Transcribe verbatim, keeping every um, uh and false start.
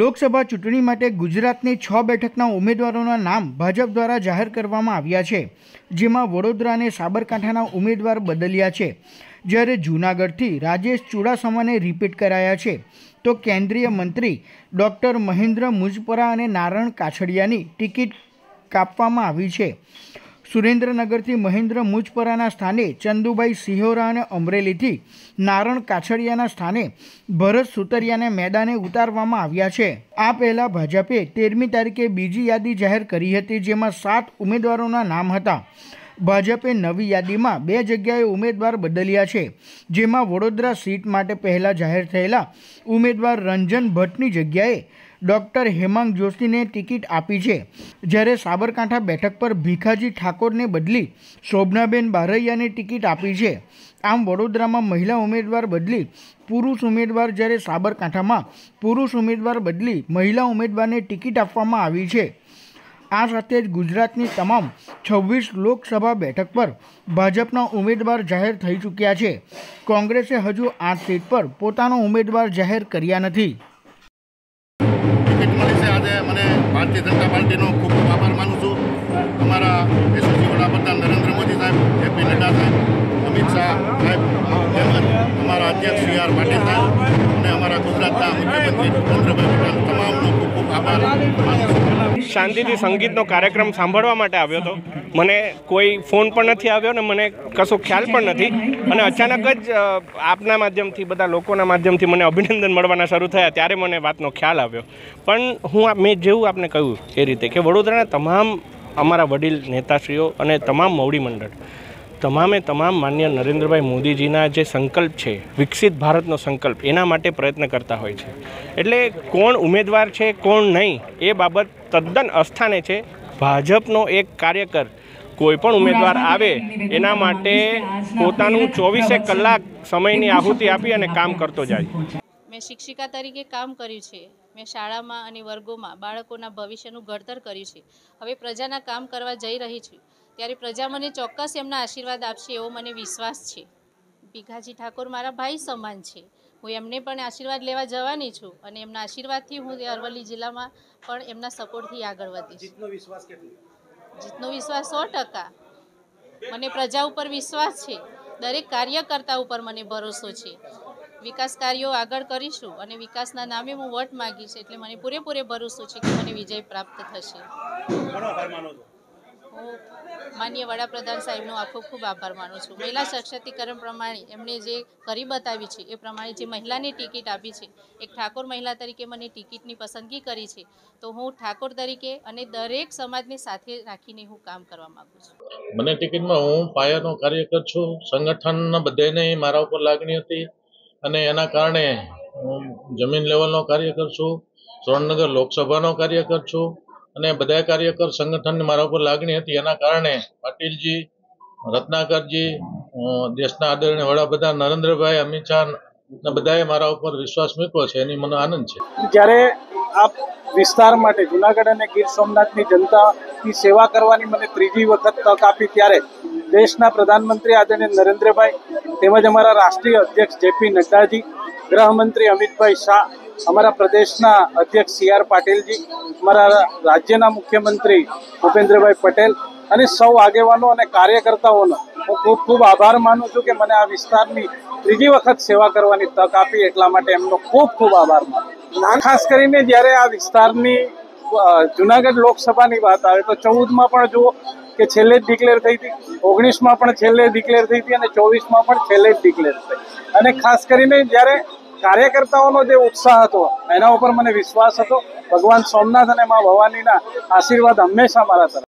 લોકસભા ચૂંટણી માટે ગુજરાતની છ બેઠકના ઉમેદવારોના નામ ભાજપ દ્વારા જાહેર કરવામાં આવ્યા છે, જેમાં વડોદરા અને સાબરકાંઠાના ઉમેદવાર બદલ્યા છે, જ્યારે જૂનાગઢથી રાજેશ ચુડાસમાને રિપીટ કરાયા છે, તો કેન્દ્રીય મંત્રી ડૉક્ટર મહેન્દ્ર મુજપરા અને નારણ કાછડિયાની ટિકિટ કાપવામાં આવી છે। સુરેન્દ્રનગરથી મહેન્દ્ર મુજપરાના સ્થાને ચંદુભાઈ સિહોરા અને અમરેલીથી નારણ કાછડિયાના સ્થાને ભરત સુતરિયાને મેદાને ઉતારવામાં આવ્યા છે। આ પહેલાં ભાજપે તેરમી તારીખે બીજી યાદી જાહેર કરી હતી, જેમાં સાત ઉમેદવારોના નામ હતા। ભાજપે નવી યાદીમાં બે જગ્યાએ ઉમેદવાર બદલ્યા છે, જેમાં વડોદરા સીટ માટે પહેલાં જાહેર થયેલા ઉમેદવાર રંજન ભટ્ટની જગ્યાએ ડૉક્ટર હેમાંગ જોશીને ટિકિટ આપી છે, જ્યારે સાબરકાંઠા બેઠક પર ભીખાજી ઠાકોરને બદલી શોભનાબેન બારૈયાને ટિકિટ આપી છે। આમ વડોદરામાં મહિલા ઉમેદવાર બદલી પુરુષ ઉમેદવાર, જ્યારે સાબરકાંઠામાં પુરુષ ઉમેદવાર બદલી મહિલા ઉમેદવારને ટિકિટ આપવામાં આવી છે। આ સાથે જ ગુજરાતની તમામ છવ્વીસ લોકસભા બેઠક પર ભાજપના ઉમેદવાર જાહેર થઈ ચૂક્યા છે। કોંગ્રેસે હજુ આઠ સીટ પર પોતાનો ઉમેદવાર જાહેર કર્યા નથી। આજે મને ભારતીય જનતા પાર્ટીનો ખૂબ ખૂબ આભાર માનું છું। અમારા યશસ્વી વડાપ્રધાન નરેન્દ્ર મોદી સાહેબ, જેપી નડ્ડા સાહેબ, અમિત શાહ સાહેબ તેમજ અમારા અધ્યક્ષ સી આર પાટીલ સાહેબ અને અમારા ગુજરાતના મુખ્યમંત્રી ભૂપેન્દ્રભાઈ પટેલ તમામનો ખૂબ ખૂબ આભાર માનું છું। શાંતિથી સંગીતનો કાર્યક્રમ સાંભળવા માટે આવ્યો હતો। મને કોઈ ફોન પણ નથી આવ્યો ને મને કશો ખ્યાલ પણ નથી, અને અચાનક જ આપના માધ્યમથી, બધા લોકોના માધ્યમથી મને અભિનંદન મળવાના શરૂ થયા, ત્યારે મને વાતનો ખ્યાલ આવ્યો। પણ હું મેં જેવું આપને કહ્યું એ રીતે કે વડોદરાના તમામ અમારા વડીલ નેતાશ્રીઓ અને તમામ મવડી મંડળ, તમામે તમામ માન્ય નરેન્દ્રભાઈ મોદીજીના જે સંકલ્પ છે, વિકસિત ભારતનો સંકલ્પ, એના માટે પ્રયત્ન કરતા હોય છે। એટલે કોણ ઉમેદવાર છે કોણ નહીં એ બાબત તદ્દન અસ્થાને છે। ભાજપનો એક કાર્યકર કોઈ પણ ઉમેદવાર આવે એના માટે પોતાનું ચોવીસે કલાક સમયની આહુતિ આપી અને કામ કરતો જાય। મેં શિક્ષિકા તરીકે કામ કર્યું છે। મેં શાળામાં અને વર્ગોમાં બાળકોના ભવિષ્યનું ઘડતર કર્યું છે। હવે પ્રજાના કામ કરવા જઈ રહી છું, ત્યારે પ્રજા મને ચોક્કસ એમના આશીર્વાદ આપશે એવો મને વિશ્વાસ છે। ભીખાજી ઠાકોર મારા ભાઈ સમાન છે, હું એમને પણ આશીર્વાદ લેવા જવાની છું, અને એમના આશીર્વાદથી હું અરવલ્લી જિલ્લામાં પણ એમના સપોર્ટથી આગળ વધીશ। જીતનો વિશ્વાસ કેટલો? જીતનો વિશ્વાસ સો ટકા। મને પ્રજા ઉપર વિશ્વાસ છે, દરેક કાર્યકર્તા ઉપર મને ભરોસો છે। વિકાસ કાર્યો આગળ કરીશું અને વિકાસના નામે હું વોટ માગીશ, એટલે મને પૂરેપૂરે ભરોસો છે કે મને વિજય પ્રાપ્ત થશે। હું માનનીય વડાપ્રધાન સાહેબનો ખૂબ ખૂબ આભાર માનું છું। મહિલા સશક્તિકરણ પ્રમાણે એમણે જે કરી બતાવી છે, એ પ્રમાણે જે મહિલાને ટિકિટ આપી છે, એક ઠાકોર મહિલા તરીકે મને ટિકિટની પસંદગી કરી છે, તો હું ઠાકોર તરીકે અને દરેક સમાજને સાથે રાખીને હું કામ કરવા માગું છું। મને ટિકિટમાં, હું પાયાનો કાર્યકર છું, સંગઠનના બધાને મારા ઉપર લાગણી હતી, અને એના કારણે હું જમીન લેવલનો કાર્યકર છું, સુરેન્દ્રનગર લોકસભાનો કાર્યકર છું, અને બધા કાર્યકર સંગઠનની મારા ઉપર લાગણી હતી, એના કારણે પાટીલજી, રત્નાકરજી, દેશના આદરણીય વડાપ્રધાન નરેન્દ્રભાઈ, અમિત શાહ બધાએ મારા ઉપર વિશ્વાસ મૂક્યો છે, એની મને આનંદ છે। જ્યારે આ વિસ્તાર માટે જૂનાગઢ અને ગીર સોમનાથની જનતાની સેવા કરવાની મને ત્રીજી વખત તક આપી, ત્યારે દેશના પ્રધાનમંત્રી આદરણીય નરેન્દ્રભાઈ તેમજ અમારા રાષ્ટ્રીય અધ્યક્ષ જેપી નડ્ડાજી, ગૃહમંત્રી અમિતભાઈ શાહ, અમારા પ્રદેશના અધ્યક્ષ સી આર પાટીલજી, અમારા રાજ્યના મુખ્યમંત્રી ભૂપેન્દ્રભાઈ પટેલ અને સૌ આગેવાનો અને કાર્યકર્તાઓનો હું ખૂબ ખૂબ આભાર માનું છું કે મને આ વિસ્તારની ત્રીજી વખત સેવા કરવાની તક આપી, એટલા માટે એમનો ખૂબ ખૂબ આભાર માનું। ખાસ કરીને જ્યારે આ વિસ્તારની જૂનાગઢ લોકસભાની વાત આવે તો ચૌદમાં પણ જુઓ કે છેલ્લે જ ડિક્લેર થઈ હતી, ઓગણીસમાં પણ છેલ્લે ડિક્લેર થઈ હતી, અને ચોવીસમાં પણ છેલ્લે જ ડિક્લેર થઈ। અને ખાસ કરીને જ્યારે કાર્યકર્તાઓનો જે ઉત્સાહ હતો એના ઉપર મને વિશ્વાસ હતો। ભગવાન સોમનાથ અને મા ભવાનીના આશીર્વાદ હંમેશા મારા તરફ